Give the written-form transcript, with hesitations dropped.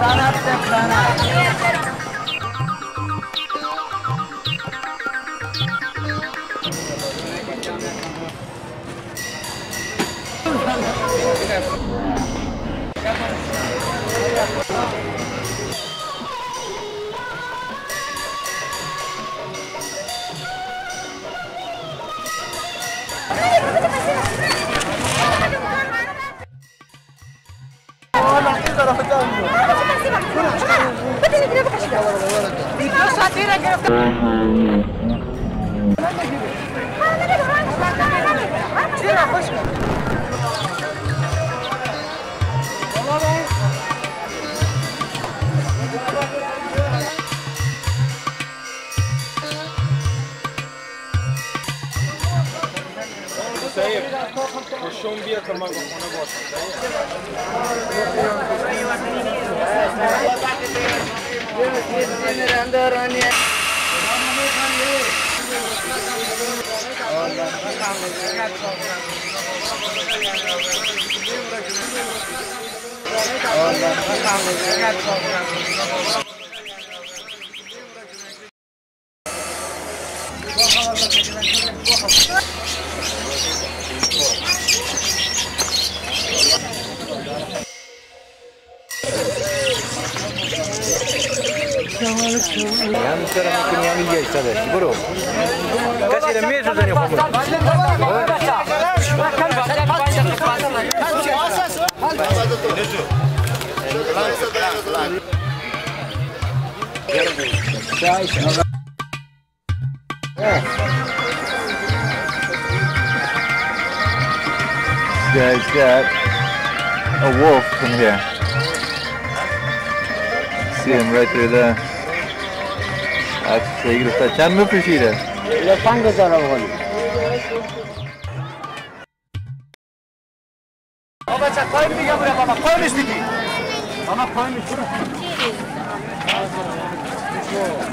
نشون بیا که ما خونه همین چرا میکنی همین یک ساده برو کسی رو میزنی خوب Guys got a wolf in here. See him right through there. عکس گرفته. چند می‌پوشیده؟ 5000 افغانی. بابا چه قایم دیگه بره بابا قایمش دیگه. بابا قایمش.